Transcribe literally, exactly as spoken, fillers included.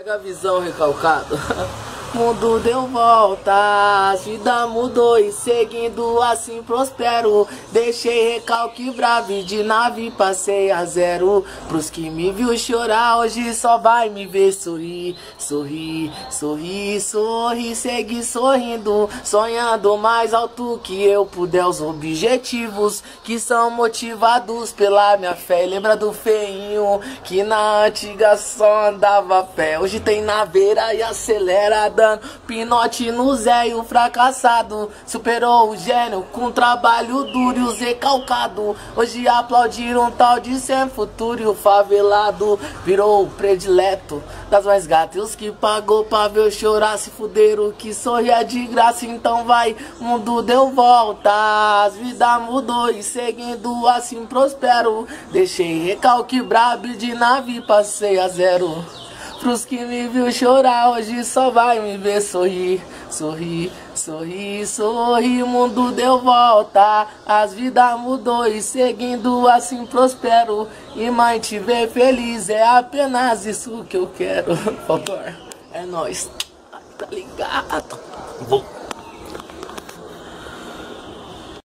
Pega a visão, recalcado. Mundo deu volta, a vida mudou e seguindo assim prospero. Deixei recalque bravo e de nave passei a zero. Pros que me viu chorar hoje só vai me ver sorrir. Sorrir, sorrir, sorrir, seguir sorrindo. Sonhando mais alto que eu puder os objetivos que são motivados pela minha fé. Lembra do feinho que na antiga só andava a pé. Hoje tem naveira e acelera dando pinote no Zé e o fracassado superou o gênio com trabalho duro e os recalcado. Hoje aplaudiram um tal de sem futuro e o favelado virou o predileto das mais gatas. E os que pagou pra ver eu chorar se fuderam, que sorria de graça. Então vai, mundo deu volta, as vida mudou e seguindo assim prospero. Deixei recalque brabo e de nave passei a zero. Pros que me viu chorar hoje só vai me ver sorrir. Sorrir, sorrir, sorrir, mundo deu volta, as vidas mudou e seguindo assim prospero. E mãe te ver feliz é apenas isso que eu quero. Faltou ar. É nóis, tá ligado? Vou.